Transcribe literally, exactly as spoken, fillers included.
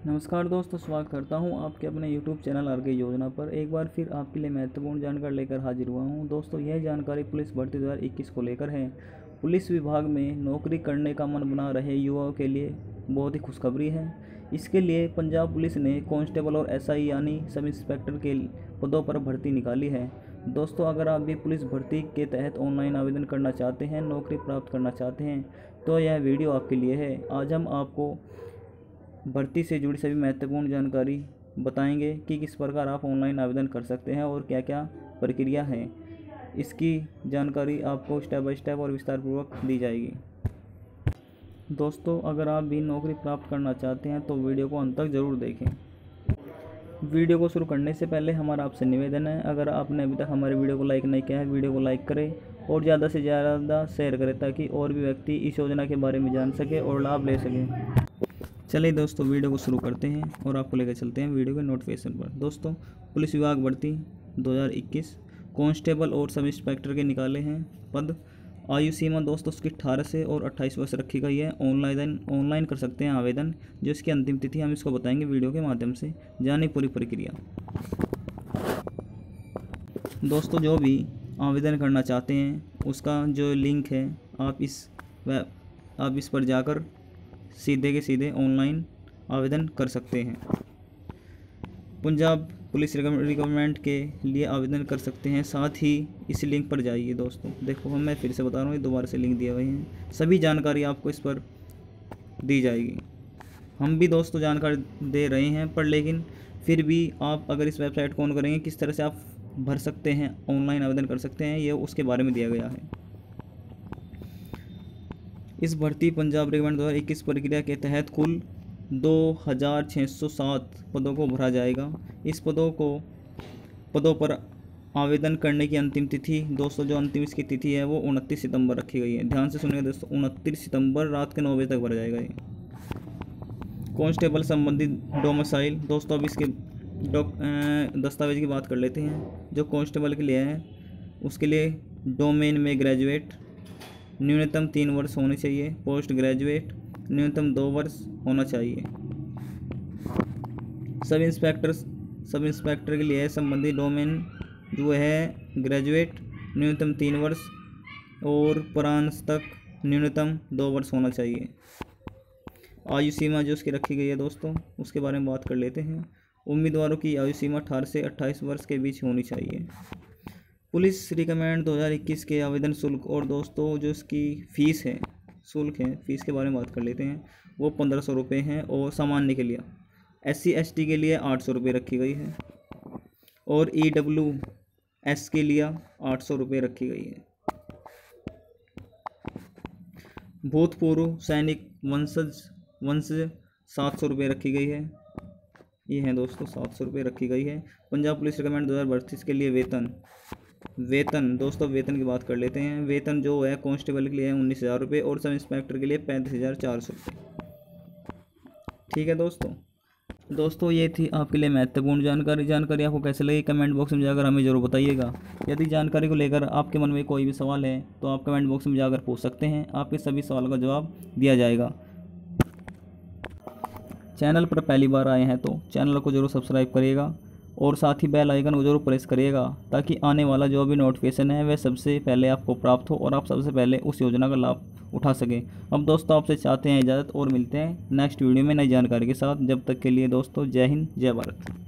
नमस्कार दोस्तों, स्वागत करता हूं आपके अपने यूट्यूब चैनल आर के योजना पर। एक बार फिर आपके लिए महत्वपूर्ण जानकारी लेकर हाजिर हुआ हूं। दोस्तों, यह जानकारी पुलिस भर्ती दो हज़ार इक्कीस को लेकर है। पुलिस विभाग में नौकरी करने का मन बना रहे युवाओं के लिए बहुत ही खुशखबरी है। इसके लिए पंजाब पुलिस ने कांस्टेबल और एस आई यानी सब इंस्पेक्टर के पदों पर भर्ती निकाली है। दोस्तों, अगर आप भी पुलिस भर्ती के तहत ऑनलाइन आवेदन करना चाहते हैं, नौकरी प्राप्त करना चाहते हैं, तो यह वीडियो आपके लिए है। आज हम आपको भर्ती से जुड़ी सभी महत्वपूर्ण जानकारी बताएंगे कि किस प्रकार आप ऑनलाइन आवेदन कर सकते हैं और क्या क्या प्रक्रिया है। इसकी जानकारी आपको स्टेप बाय स्टेप और विस्तारपूर्वक दी जाएगी। दोस्तों, अगर आप भी नौकरी प्राप्त करना चाहते हैं तो वीडियो को अंत तक ज़रूर देखें। वीडियो को शुरू करने से पहले हमारा आपसे निवेदन है, अगर आपने अभी तक हमारे वीडियो को लाइक नहीं किया है, वीडियो को लाइक करें और ज़्यादा से ज़्यादा शेयर करें ताकि और भी व्यक्ति इस योजना के बारे में जान सके और लाभ ले सकें। चलिए दोस्तों, वीडियो को शुरू करते हैं और आपको लेकर चलते हैं वीडियो के नोटिफिकेशन पर। दोस्तों, पुलिस विभाग भर्ती दो हज़ार इक्कीस कांस्टेबल और सब इंस्पेक्टर के निकाले हैं पद। आयु सीमा दोस्तों उसकी अठारह से और अट्ठाईस वर्ष रखी गई है। ऑनलाइन ऑनलाइन कर सकते हैं आवेदन। जो इसकी अंतिम तिथि हम इसको बताएंगे वीडियो के माध्यम से। जानिए पूरी प्रक्रिया। दोस्तों, जो भी आवेदन करना चाहते हैं उसका जो लिंक है आप इस आप इस पर जाकर सीधे के सीधे ऑनलाइन आवेदन कर सकते हैं। पंजाब पुलिस रिक्वायरमेंट के लिए आवेदन कर सकते हैं। साथ ही इस लिंक पर जाइए। दोस्तों देखो, हम मैं फिर से बता रहा हूँ, दोबारा से लिंक दिए हुए हैं। सभी जानकारी आपको इस पर दी जाएगी। हम भी दोस्तों जानकारी दे रहे हैं पर लेकिन फिर भी आप अगर इस वेबसाइट को ऑन करेंगे, किस तरह से आप भर सकते हैं, ऑनलाइन आवेदन कर सकते हैं, ये उसके बारे में दिया गया है। इस भर्ती पंजाब रिक्वायरमेंट दो हज़ार इक्कीस प्रक्रिया के तहत कुल दो हज़ार छः सौ सात पदों को भरा जाएगा। इस पदों को पदों पर आवेदन करने की अंतिम तिथि दोस्तों, जो अंतिम इसकी तिथि है वो उनतीस सितंबर रखी गई है। ध्यान से सुनिएगा दोस्तों, उनतीस सितंबर रात के नौ बजे तक भरा जाएगा ये। कांस्टेबल संबंधित डोमिसाइल दोस्तों, अब इसके डॉक दस्तावेज की बात कर लेते हैं। जो कांस्टेबल के लिए है उसके लिए डोमेन में ग्रेजुएट न्यूनतम तीन वर्ष होने चाहिए। पोस्ट ग्रेजुएट न्यूनतम दो वर्ष होना चाहिए। सब इंस्पेक्टर सब इंस्पेक्टर के लिए संबंधित डोमेन जो है ग्रेजुएट न्यूनतम तीन वर्ष और परांतक न्यूनतम दो वर्ष होना चाहिए। आयु सीमा जो उसकी रखी गई है दोस्तों, उसके बारे में बात कर लेते हैं। उम्मीदवारों की आयु सीमा अठारह से अट्ठाईस वर्ष के बीच होनी चाहिए। पुलिस रिक्वायरमेंट दो हज़ार इक्कीस के आवेदन शुल्क और दोस्तों जो इसकी फ़ीस है, शुल्क है, फ़ीस के बारे में बात कर लेते हैं। वो पंद्रह सौ रुपये हैं और सामान्य के लिए एस सी एस टी के लिए आठ सौ रुपये रखी गई है और ई डब्ल्यू एस के लिए आठ सौ रुपये रखी गई है। भूतपूर्व सैनिक वंशज वंशज सात सौ रुपये रखी गई है। ये है दोस्तों, सात सौ रुपये रखी गई है। पंजाब पुलिस रिक्वायरमेंट दो हज़ार बत्तीस के लिए वेतन वेतन दोस्तों वेतन की बात कर लेते हैं। वेतन जो है कांस्टेबल के लिए है उन्नीस हज़ार रुपये और सब इंस्पेक्टर के लिए पैंतीस हज़ार चार सौ रुपये। ठीक है दोस्तों दोस्तों ये थी आपके लिए महत्वपूर्ण जानकारी। जानकारी आपको कैसे लगी कमेंट बॉक्स में जाकर हमें ज़रूर बताइएगा। यदि जानकारी को लेकर आपके मन में कोई भी सवाल है तो आप कमेंट बॉक्स में जाकर पूछ सकते हैं। आपके सभी सवालों का जवाब दिया जाएगा। चैनल पर पहली बार आए हैं तो चैनल को जरूर सब्सक्राइब करिएगा और साथ ही बेल आइकन को जरूर प्रेस करिएगा ताकि आने वाला जो भी नोटिफिकेशन है वह सबसे पहले आपको प्राप्त हो और आप सबसे पहले उस योजना का लाभ उठा सकें। अब दोस्तों आपसे चाहते हैं इजाज़त और मिलते हैं नेक्स्ट वीडियो में नई जानकारी के साथ। जब तक के लिए दोस्तों जय हिंद, जय भारत।